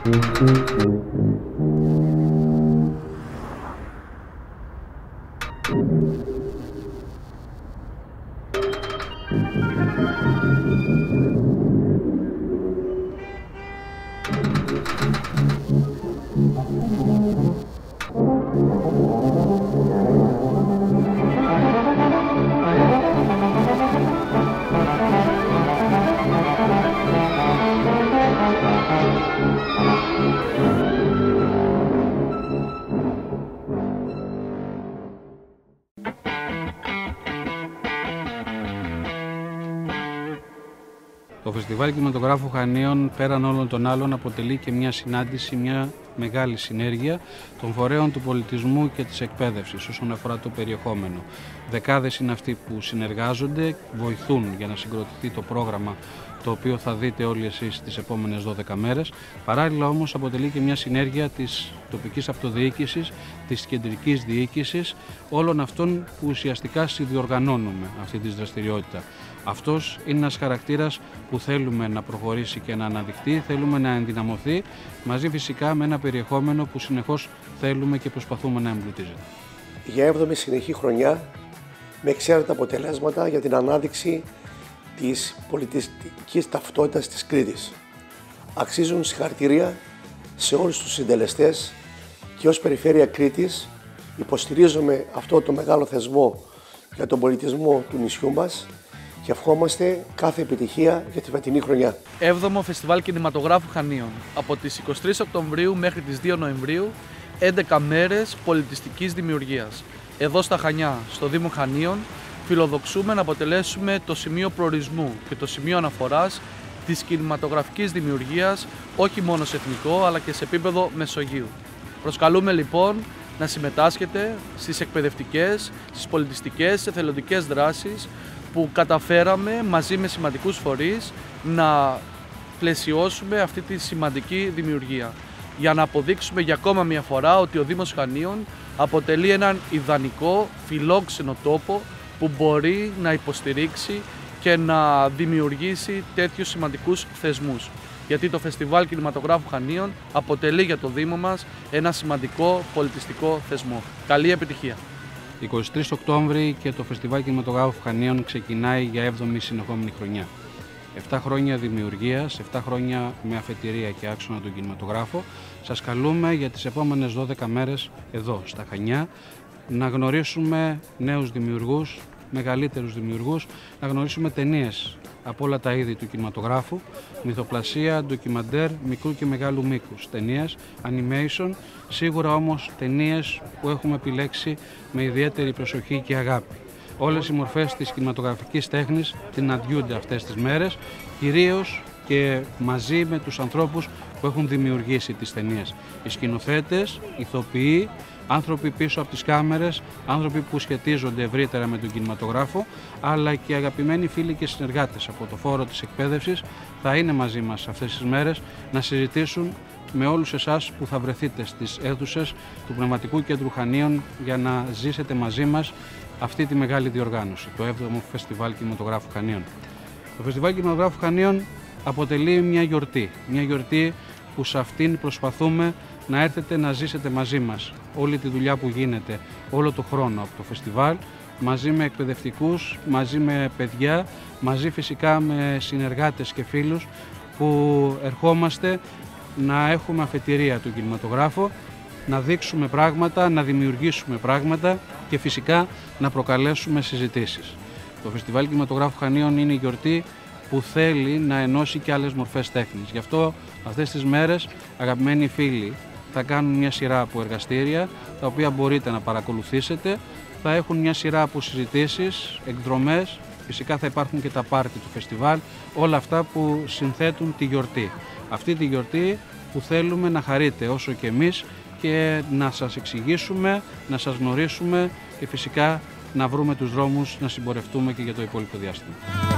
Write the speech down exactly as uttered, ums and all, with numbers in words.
Το Φεστιβάλ Κινηματογράφου Χανίων, πέραν όλων των άλλων, αποτελεί και μια συνάντηση, μια μεγάλη συνέργεια των φορέων του πολιτισμού και της εκπαίδευσης όσον αφορά το περιεχόμενο. Δεκάδες είναι αυτοί που συνεργάζονται, βοηθούν για να συγκροτηθεί το πρόγραμμα το οποίο θα δείτε όλοι εσείς τις επόμενες δώδεκα μέρες. Παράλληλα όμως αποτελεί και μια συνέργεια της τοπικής αυτοδιοίκησης, της κεντρικής διοίκησης, όλων αυτών που ουσιαστικά συνδιοργανώνουμε αυτή τη δραστηριότητα. Αυτός είναι ένας χαρακτήρας που θέλουμε να προχωρήσει και να αναδειχθεί, θέλουμε να ενδυναμωθεί, μαζί φυσικά με ένα περιεχόμενο που συνεχώς θέλουμε και προσπαθούμε να εμπλουτίζεται. Για έβδομη συνεχή χρονιά, με εξαίρετα αποτελέσματα για την ανάδειξη της πολιτιστικής ταυτότητας της Κρήτης. Αξίζουν συγχαρητήρια σε όλους τους συντελεστές και ως Περιφέρεια Κρήτης υποστηρίζουμε αυτό το μεγάλο θεσμό για τον πολιτισμό του νησιού μας και ευχόμαστε κάθε επιτυχία για τη φετινή χρονιά. έβδομο Φεστιβάλ Κινηματογράφου Χανίων. Από τις εικοστή τρίτη Οκτωβρίου μέχρι τις δύο Νοεμβρίου, έντεκα μέρες πολιτιστικής δημιουργίας. Εδώ στα Χανιά, στο Δήμο Χανίων, φιλοδοξούμε να αποτελέσουμε το σημείο προορισμού και το σημείο αναφοράς της κινηματογραφικής δημιουργίας, όχι μόνο σε εθνικό αλλά και σε επίπεδο Μεσογείου. Προσκαλούμε λοιπόν να συμμετάσχετε στις εκπαιδευτικές, στις πολιτιστικές, εθελοντικές δράσεις που καταφέραμε μαζί με σημαντικούς φορείς να πλαισιώσουμε αυτή τη σημαντική δημιουργία, για να αποδείξουμε για ακόμα μια φορά ότι ο Δήμος Χανίων αποτελεί έναν ιδανικό φιλόξενο τόπο που μπορεί να υποστηρίξει και να δημιουργήσει τέτοιους σημαντικούς θεσμούς. Γιατί το Φεστιβάλ Κινηματογράφου Χανίων αποτελεί για το Δήμο μας ένα σημαντικό πολιτιστικό θεσμό. Καλή επιτυχία! εικοστή τρίτη Οκτώβρη και το Φεστιβάλ Κινηματογράφου Χανίων ξεκινάει για έβδομη συνεχόμενη χρονιά. Εφτά χρόνια δημιουργίας, εφτά χρόνια με αφετηρία και άξονα τον κινηματογράφο. Σας καλούμε για τις επόμενες δώδεκα μέρες εδώ στα Χανιά να γνωρίσουμε νέους δημιουργούς, μεγαλύτερους δημιουργούς, να γνωρίσουμε ταινίες από όλα τα είδη του κινηματογράφου, μυθοπλασία, ντοκιμαντέρ, μικρού και μεγάλου μήκους, ταινίες, animation, σίγουρα όμως ταινίες που έχουμε επιλέξει με ιδιαίτερη προσοχή και αγάπη. Όλες οι μορφές της κινηματογραφικής τέχνης συναντιούνται αυτές τις μέρες, κυρίως και μαζί με τους ανθρώπους που έχουν δημιουργήσει τις ταινίες. Οι σκηνοθέτες, ηθοποιοί, άνθρωποι πίσω από τις κάμερες, άνθρωποι που σχετίζονται ευρύτερα με τον κινηματογράφο, αλλά και αγαπημένοι φίλοι και συνεργάτες από το χώρο της εκπαίδευσης θα είναι μαζί μας αυτές τις μέρες να συζητήσουν με όλους εσάς που θα βρεθείτε στις αίθουσες του Πνευματικού Κέντρου Χανίων για να ζήσετε μαζί μας αυτή τη μεγάλη διοργάνωση, το έβδομο Φεστιβάλ Κινηματογράφου Χανίων. Το Φεστιβάλ Κινηματογράφου Χανίων αποτελεί μια γιορτή, μια γιορτή που σε αυτήν προσπαθούμε να έρθετε να ζήσετε μαζί μας όλη τη δουλειά που γίνεται όλο το χρόνο από το φεστιβάλ, μαζί με εκπαιδευτικούς, μαζί με παιδιά, μαζί φυσικά με συνεργάτες και φίλους που ερχόμαστε να έχουμε αφετηρία του κινηματογράφου, να δείξουμε πράγματα, να δημιουργήσουμε πράγματα και φυσικά να προκαλέσουμε συζητήσεις. Το Φεστιβάλ Κινηματογράφου Χανίων είναι η γιορτή που θέλει να ενώσει και άλλες μορφές τέχνης. Γι' αυτό αυτές τις μέρες, αγαπημένοι φίλοι, θα κάνουν μια σειρά από εργαστήρια, τα οποία μπορείτε να παρακολουθήσετε. Θα έχουν μια σειρά από συζητήσεις, εκδρομές, φυσικά θα υπάρχουν και τα πάρτι του φεστιβάλ, όλα αυτά που συνθέτουν τη γιορτή. Αυτή τη γιορτή που θέλουμε να χαρείτε όσο και εμείς και να σας εξηγήσουμε, να σας γνωρίσουμε και φυσικά να βρούμε τους δρόμους να συμπορευτούμε και για το υπόλοιπο διάστημα.